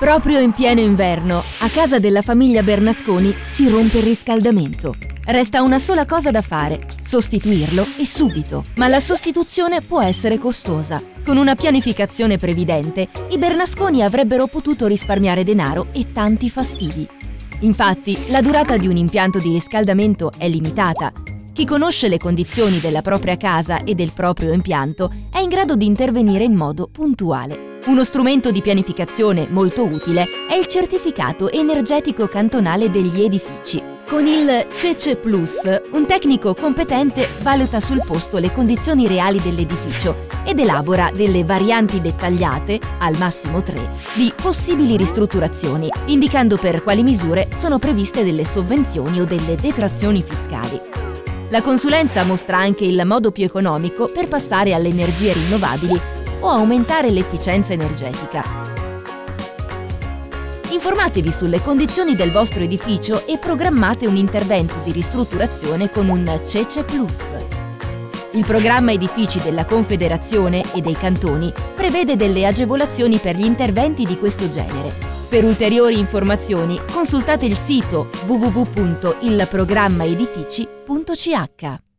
Proprio in pieno inverno, a casa della famiglia Bernasconi si rompe il riscaldamento. Resta una sola cosa da fare: sostituirlo e subito. Ma la sostituzione può essere costosa. Con una pianificazione previdente, i Bernasconi avrebbero potuto risparmiare denaro e tanti fastidi. Infatti, la durata di un impianto di riscaldamento è limitata. Chi conosce le condizioni della propria casa e del proprio impianto è in grado di intervenire in modo puntuale. Uno strumento di pianificazione molto utile è il certificato energetico cantonale degli edifici. Con il CECE Plus, un tecnico competente valuta sul posto le condizioni reali dell'edificio ed elabora delle varianti dettagliate, al massimo 3, di possibili ristrutturazioni, indicando per quali misure sono previste delle sovvenzioni o delle detrazioni fiscali. La consulenza mostra anche il modo più economico per passare alle energie rinnovabili o aumentare l'efficienza energetica. Informatevi sulle condizioni del vostro edificio e programmate un intervento di ristrutturazione con un CECE Plus. Il programma edifici della Confederazione e dei cantoni prevede delle agevolazioni per gli interventi di questo genere. Per ulteriori informazioni consultate il sito www.ilprogrammaedifici.ch.